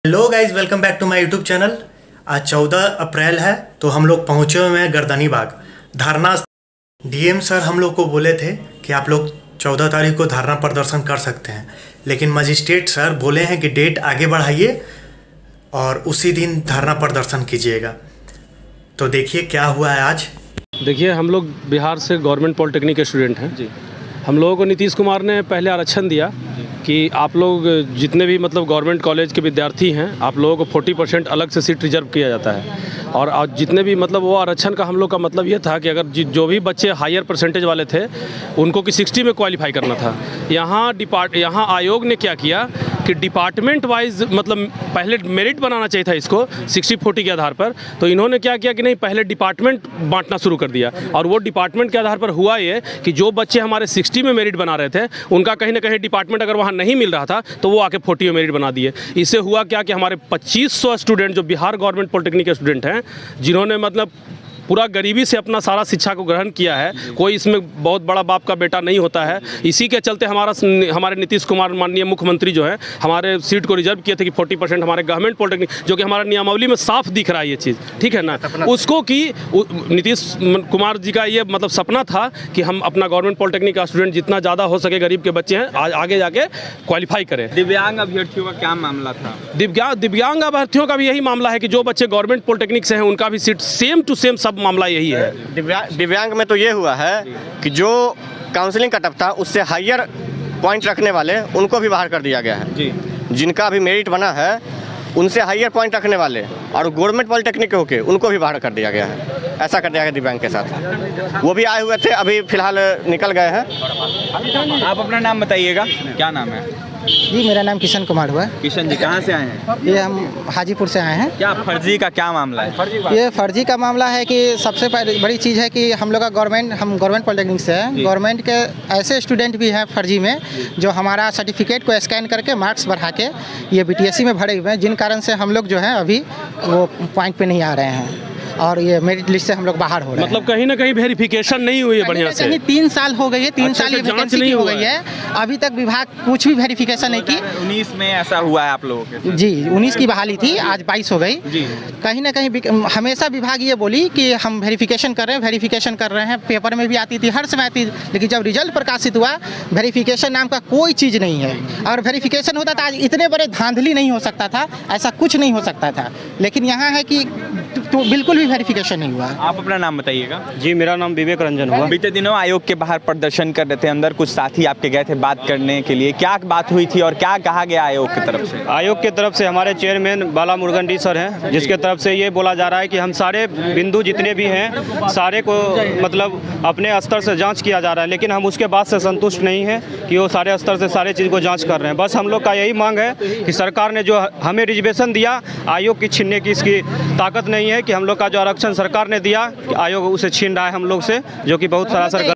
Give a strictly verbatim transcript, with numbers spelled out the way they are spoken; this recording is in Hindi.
Hello guys, welcome back to my YouTube channel. आज चौदह अप्रैल है तो हम लोग पहुंचे हुए हैं गर्दनी बाग धरना। डीएम सर हम लोग को बोले थे कि आप लोग चौदह तारीख को धरना प्रदर्शन कर सकते हैं, लेकिन मजिस्ट्रेट सर बोले हैं कि डेट आगे बढ़ाइए और उसी दिन धरना प्रदर्शन कीजिएगा। तो देखिए क्या हुआ है आज। देखिए, हम लोग बिहार से गवर्नमेंट पॉलिटेक्निक के स्टूडेंट हैं जी। हम लोगों को नीतीश कुमार ने पहले आरक्षण दिया कि आप लोग जितने भी मतलब गवर्नमेंट कॉलेज के विद्यार्थी हैं, आप लोगों को चालीस परसेंट अलग से सीट रिजर्व किया जाता है। और आज जितने भी मतलब वो आरक्षण का हम लोग का मतलब ये था कि अगर जो भी बच्चे हायर परसेंटेज वाले थे उनको कि साठ में क्वालिफाई करना था। यहाँ डिपार्ट यहाँ आयोग ने क्या किया कि डिपार्टमेंट वाइज मतलब पहले मेरिट बनाना चाहिए था इसको साठ चालीस के आधार पर, तो इन्होंने क्या किया कि नहीं, पहले डिपार्टमेंट बांटना शुरू कर दिया। और वो डिपार्टमेंट के आधार पर हुआ ये कि जो बच्चे हमारे साठ में मेरिट बना रहे थे उनका कहीं ना कहीं डिपार्टमेंट अगर वहाँ नहीं मिल रहा था तो वो आके चालीस में मेरिट बना दिए। इससे हुआ क्या कि हमारे पच्चीस सौ स्टूडेंट जो बिहार गवर्नमेंट पॉलिटेक्निक के स्टूडेंट हैं, जिन्होंने मतलब पूरा गरीबी से अपना सारा शिक्षा को ग्रहण किया है, कोई इसमें बहुत बड़ा बाप का बेटा नहीं होता है। इसी के चलते हमारा हमारे नीतीश कुमार माननीय मुख्यमंत्री जो है हमारे सीट को रिजर्व किए थे कि चालीस परसेंट हमारे गवर्नमेंट पॉलिटेक्निक, जो कि हमारा नियमावली में साफ दिख रहा है ये चीज़, ठीक है ना। उसको कि नीतीश कुमार जी का ये मतलब सपना था कि हम अपना गवर्नमेंट पॉलिटेक्निक का स्टूडेंट जितना ज़्यादा हो सके गरीब के बच्चे हैं आज आगे जाके क्वालिफाई करें। दिव्यांग अभ्यर्थियों का क्या मामला था? दिव्यांग दिव्यांग अभ्यर्थियों का भी यही मामला है कि जो बच्चे गवर्नमेंट पॉलिटेक्निक से हैं उनका भी सीट सेम टू सेम सब मामला यही है। दिव्यांग दिव्यांग में तो ये हुआ है कि जो काउंसलिंग कटअप था उससे हायर पॉइंट रखने वाले उनको भी बाहर कर दिया गया है जी। जिनका भी मेरिट बना है उनसे हायर पॉइंट रखने वाले और गवर्नमेंट पॉलिटेक्निक के होके उनको भी बाहर कर दिया गया है। ऐसा कर दिया गया दिव्यांग के साथ। वो भी आए हुए थे, अभी फिलहाल निकल गए हैं। आप अपना नाम बताइएगा, क्या नाम है? जी, मेरा नाम किशन कुमार हुआ है। किशन जी कहाँ से आए हैं? ये हम हाजीपुर से आए हैं। क्या फर्जी का क्या मामला है? ये फर्जी का मामला है कि सबसे बड़ी चीज़ है कि हम लोग का गवर्नमेंट हम गवर्नमेंट पॉलिटेक्निक से हैं। गवर्नमेंट के ऐसे स्टूडेंट भी हैं फर्जी में जो हमारा सर्टिफिकेट को स्कैन करके मार्क्स बढ़ा के ये बीटीएससी में भरे हुए हैं, जिन कारण से हम लोग जो है अभी वो पॉइंट पे नहीं आ रहे हैं और ये मेरिट लिस्ट से हम लोग बाहर हो रहे हैं। मतलब कहीं ना कहीं वेरिफिकेशन नहीं हुई है बढ़िया से। कहीं तीन साल हो गई है, तीन साल ये वैकेंसी नहीं हो गई है, अभी तक विभाग कुछ भी वेरिफिकेशन नहीं की। उन्नीस में ऐसा हुआ है आप लोगों के? जी, उन्नीस की बहाली थी, आज बाईस हो गई जी। कहीं ना कहीं हमेशा विभाग ये बोली कि हम वेरिफिकेशन कर रहे हैं वेरिफिकेशन कर रहे हैं, पेपर में भी आती थी, हर समय आती थी, लेकिन जब रिजल्ट प्रकाशित हुआ वेरिफिकेशन नाम का कोई चीज़ नहीं है। अगर वेरिफिकेशन होता था आज इतने बड़े धांधली नहीं हो सकता था, ऐसा कुछ नहीं हो सकता था, लेकिन यहाँ है कि तो बिल्कुल भी वेरिफिकेशन नहीं हुआ। आप अपना नाम बताइएगा। जी, मेरा नाम विवेक रंजन हुआ। बीते दिनों आयोग के बाहर प्रदर्शन कर रहे थे, अंदर कुछ साथी आपके गए थे बात करने के लिए, क्या बात हुई थी और क्या कहा गया आयोग की तरफ से? आयोग की तरफ से हमारे चेयरमैन बाला मुरुगन सर हैं, जिसके तरफ से ये बोला जा रहा है कि हम सारे बिंदु जितने भी हैं सारे को मतलब अपने स्तर से जाँच किया जा रहा है, लेकिन हम उसके बाद से संतुष्ट नहीं हैं कि वो सारे स्तर से सारे चीज़ को जाँच कर रहे हैं। बस हम लोग का यही मांग है कि सरकार ने जो हमें रिजर्वेशन दिया, आयोग की छीनने की इसकी ताकत नहीं है कि हम लोग का जो आरक्षण सरकार ने दिया आयोग उसे छीन रहा है हम लोग से, जो कि बहुत सरासर